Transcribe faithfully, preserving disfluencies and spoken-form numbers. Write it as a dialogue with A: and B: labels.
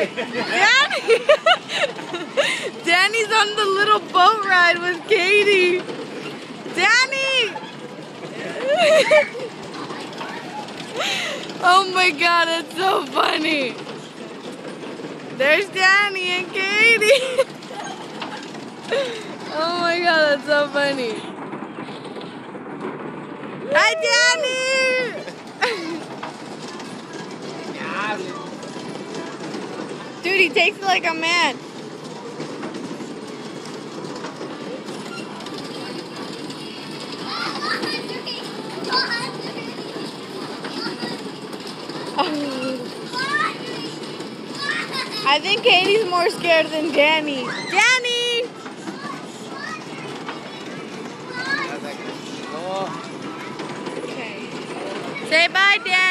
A: Danny! Danny's on the little boat ride with Katie. Danny! Oh my god, that's so funny. There's Danny and Katie. Oh my god, that's so funny. Hi, Danny! Dude, he takes it like a man. I think Katie's more scared than Danny. Danny! Okay. Say bye, Danny.